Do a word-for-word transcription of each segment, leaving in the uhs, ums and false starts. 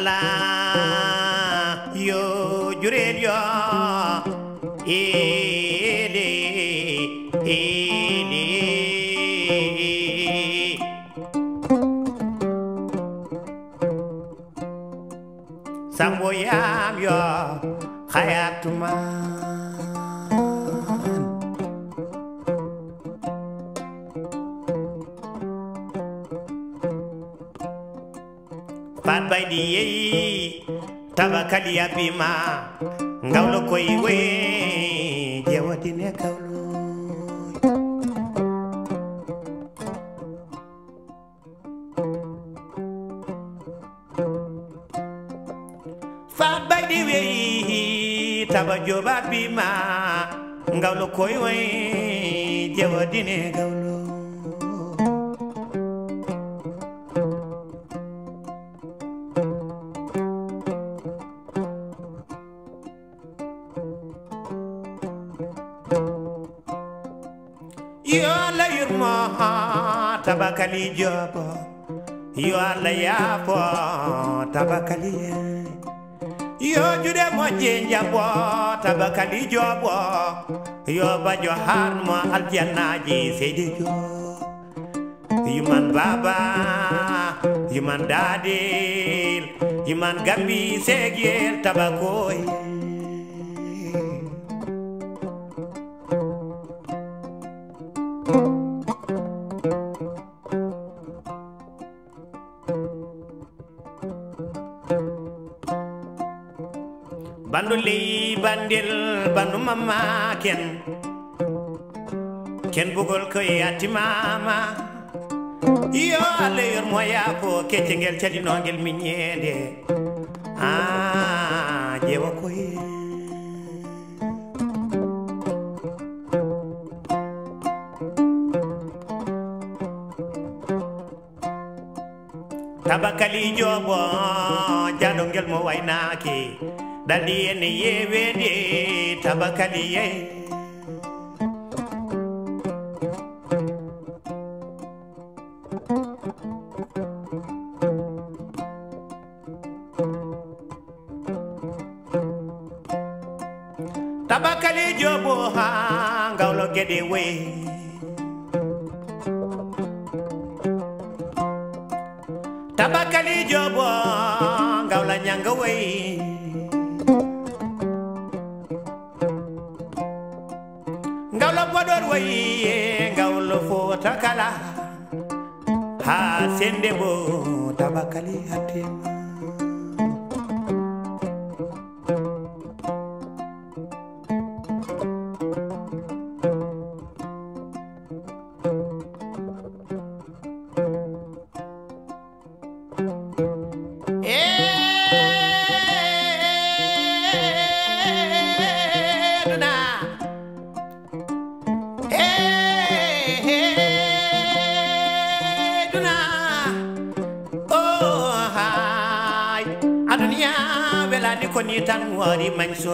Allah yo jurel yo ele ele sambo yam yo khayatuma Fat bay di yeyi tabakali abima ngawlo koy we jewati ne kawlo Fat bay di weyi tabajoba bima ngawlo koy we jewati ne kawlo Yo la yurma tabakali jobo yo la yafo tabakali yo jude mo jenjabo tabakali jobo yo bajo harma aljannaji seydi jo yuman baba yuman dadil yuman gambi segel tabakoy Bandu li bandil bandu mama ken ken bugol ko yati mama yo ale yor moya ko ketengel tadi nongel minyede ah jewa ko ye tabakali jobo jadongel mo waynaki dali ene yewede tabakali ye tabakali jobo ha ngawlo gede we tabakali jobo ngawla nyanga we ngawlo bodor way ngawlo fota kala ha sende bo tabakali hatima Adunia vela ni koni tan wari manso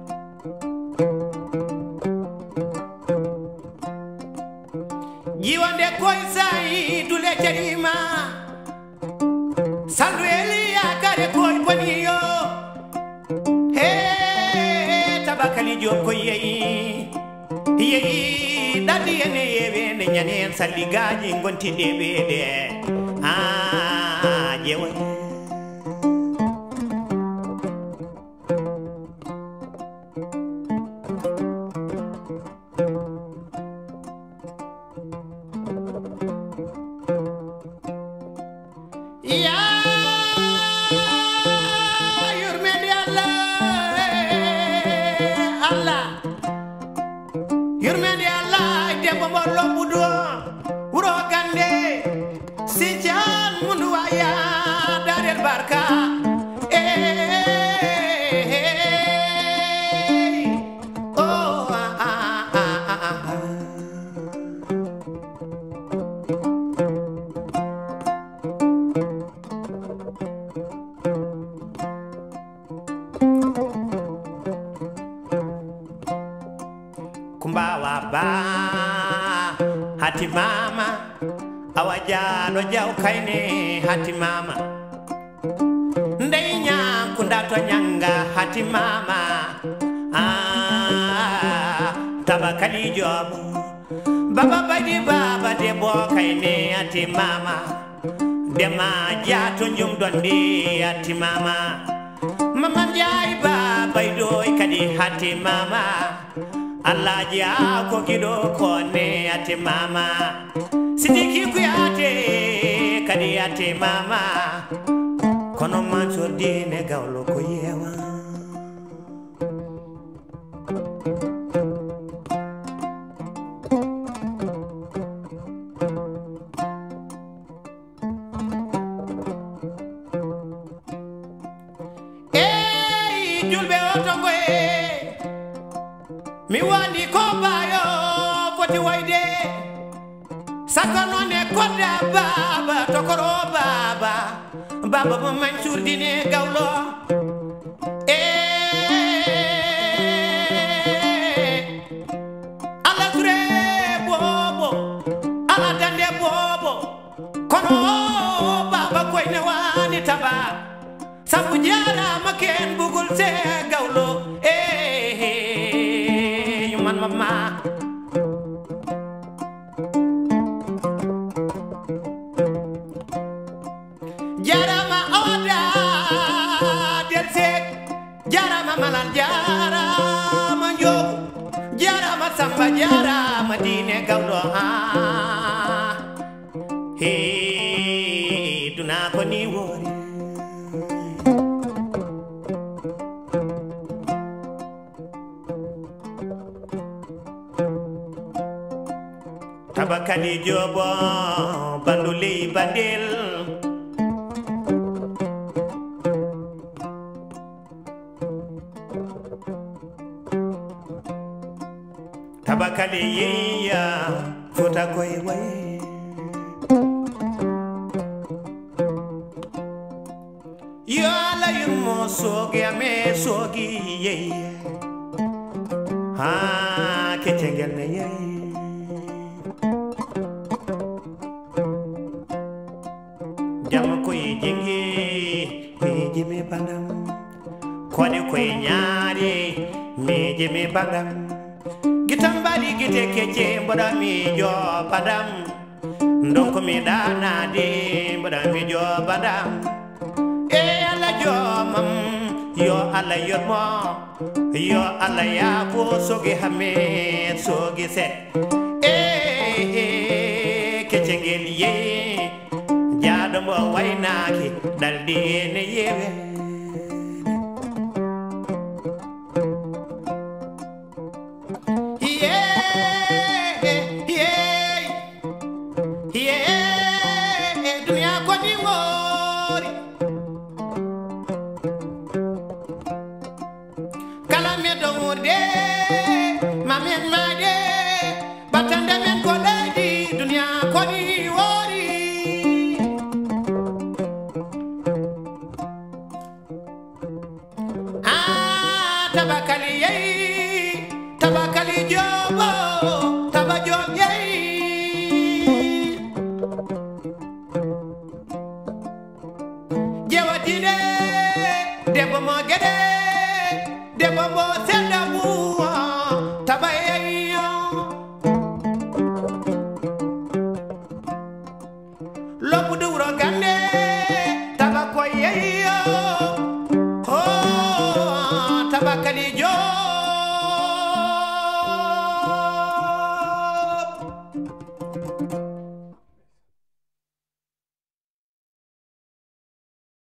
Jiwande koy sai dule jarima Sandu Elia kare koy koni yo He tabakali jo koy yeyi Yeyi dadi ene yewe ne nyane saligaji ngonti debe de Ah jewa Ya yurmedi Allah Allah yurmedi Allah dembo bollo budo wuro gande sijan mundu waya darel barka eh oh ah ah ah Kumbawa ba hati mama awajano jaw kayne hati mama ndey to nyanga hati mama ah tabakali job baba badi baba de bo kayne ati mama dema jato njum dondi ati mama mama jai baba doy kadi hati mama Allah ja ko kido kone ati mama sidiki kuyate kadi ati mama kono Mansour dine gawlo ko yewa ey julbe otongo e mi wandi ko bayo foti wayde sakanone kodda baba tokoro baba baba mo Mansour dine gawlo eh ala ture bobo ala dande bobo kono baba koyne wani taba sabu jara maken bugul se gawlo eh yuman mama jarama oda del sek jarama malal jarama njogu jarama samba jarama dine gawlo ha he duna ko ni wori tabakali jobo banduli bandil tabakali yeya fota koy way yo la yumo sogi ame sogi yeya ha ketengel ne yeya jam koy jingi me jime bandam kone koy nyaari me jime bandam gitambali gite keje mboda mi jo padam ndonko mi dana de mboda mi jo padam e ala jo mam yo ala yormo yo ala ya ko sogi hame sogi se e keje ngel ye jaado mo waynaki daldi ne yewe tabakali yey tabakali jobo tabajo yey jewatide debbo mo gede debbo mo sen